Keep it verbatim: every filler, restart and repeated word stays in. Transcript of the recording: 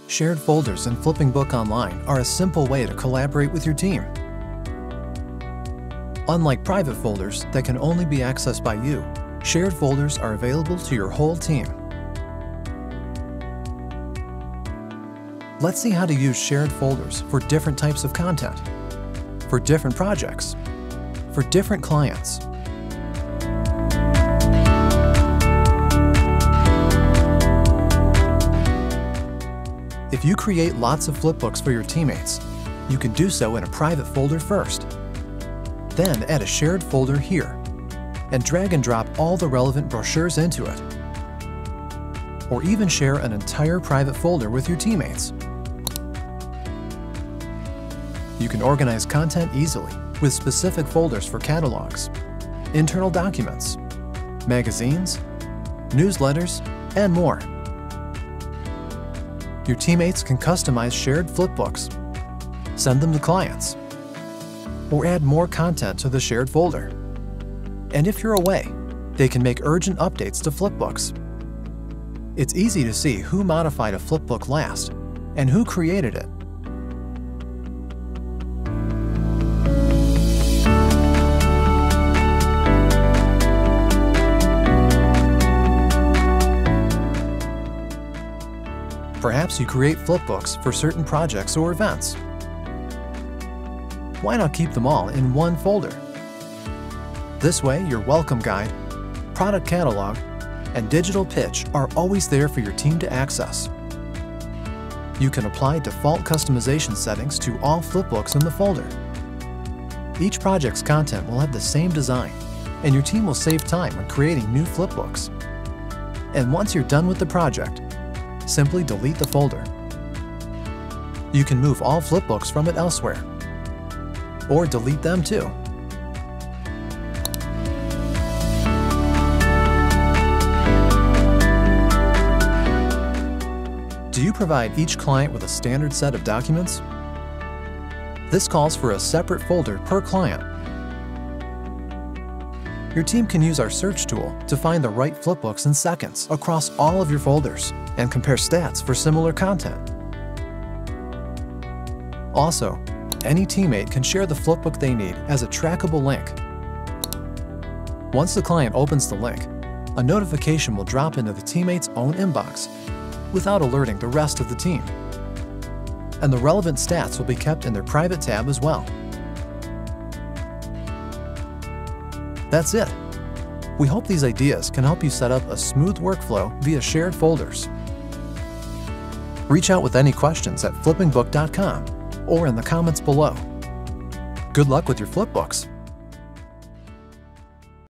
Shared folders in Flippingbook Online are a simple way to collaborate with your team. Unlike private folders that can only be accessed by you, shared folders are available to your whole team. Let's see how to use shared folders for different types of content, for different projects, for different clients. If you create lots of flipbooks for your teammates, you can do so in a private folder first. Then add a shared folder here and drag and drop all the relevant brochures into it. Or even share an entire private folder with your teammates. You can organize content easily with specific folders for catalogs, internal documents, magazines, newsletters, and more. Your teammates can customize shared flipbooks, send them to clients, or add more content to the shared folder. And if you're away, they can make urgent updates to flipbooks. It's easy to see who modified a flipbook last and who created it. Perhaps you create flipbooks for certain projects or events. Why not keep them all in one folder? This way, your welcome guide, product catalog, and digital pitch are always there for your team to access. You can apply default customization settings to all flipbooks in the folder. Each project's content will have the same design, and your team will save time when creating new flipbooks. And once you're done with the project, simply delete the folder. You can move all flipbooks from it elsewhere, or delete them too. Do you provide each client with a standard set of documents? This calls for a separate folder per client. Your team can use our search tool to find the right flipbooks in seconds across all of your folders and compare stats for similar content. Also, any teammate can share the flipbook they need as a trackable link. Once the client opens the link, a notification will drop into the teammate's own inbox without alerting the rest of the team. And the relevant stats will be kept in their private tab as well. That's it. We hope these ideas can help you set up a smooth workflow via shared folders. Reach out with any questions at flippingbook dot com or in the comments below. Good luck with your flipbooks!